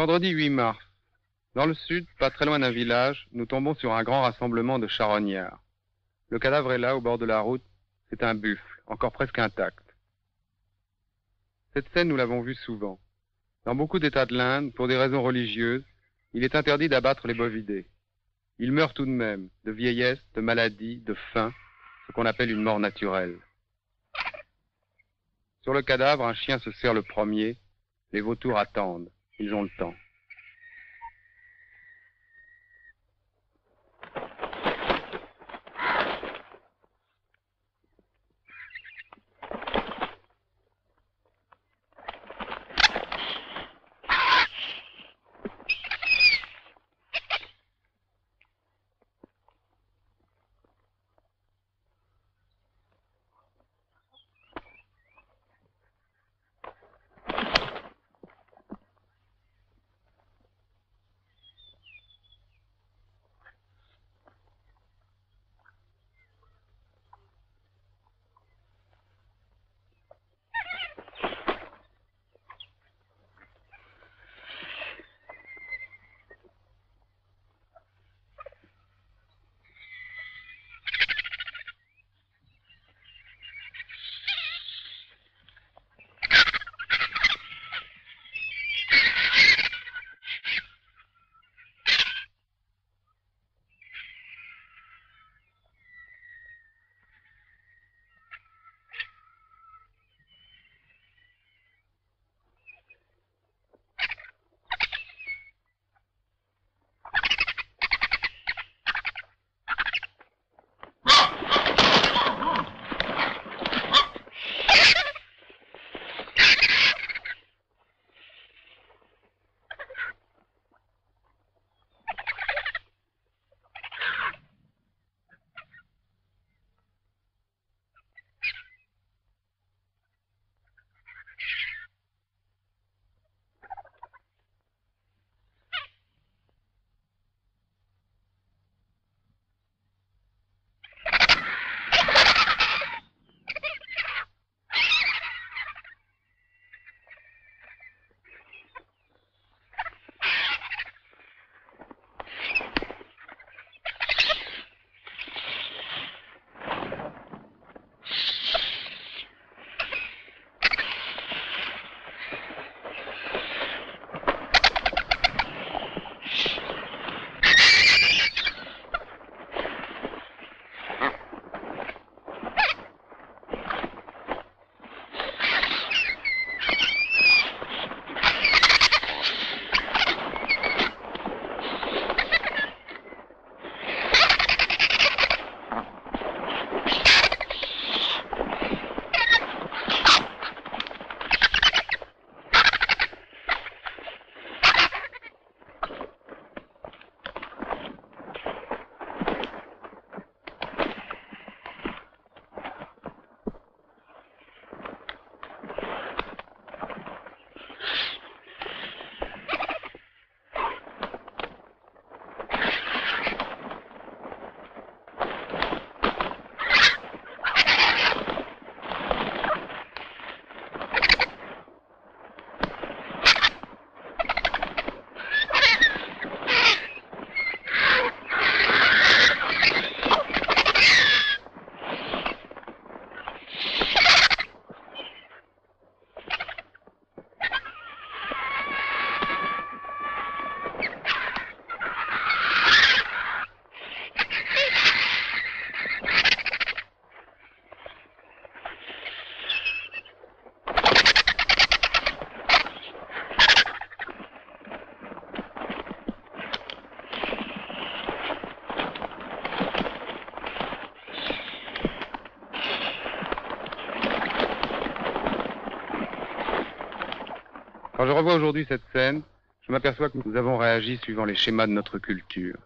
Vendredi 8 mars. Dans le sud, pas très loin d'un village, nous tombons sur un grand rassemblement de charognards. Le cadavre est là, au bord de la route. C'est un buffle, encore presque intact. Cette scène, nous l'avons vue souvent. Dans beaucoup d'États de l'Inde, pour des raisons religieuses, il est interdit d'abattre les bovidés. Ils meurent tout de même, de vieillesse, de maladie, de faim, ce qu'on appelle une mort naturelle. Sur le cadavre, un chien se serre le premier. Les vautours attendent. Ils ont le temps. Quand je revois aujourd'hui cette scène, je m'aperçois que nous avons réagi suivant les schémas de notre culture.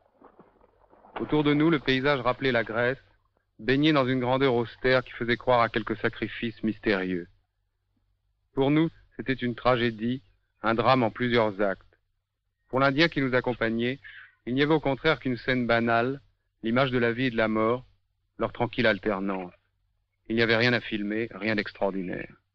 Autour de nous, le paysage rappelait la Grèce, baigné dans une grandeur austère qui faisait croire à quelques sacrifices mystérieux. Pour nous, c'était une tragédie, un drame en plusieurs actes. Pour l'Indien qui nous accompagnait, il n'y avait au contraire qu'une scène banale, l'image de la vie et de la mort, leur tranquille alternance. Il n'y avait rien à filmer, rien d'extraordinaire.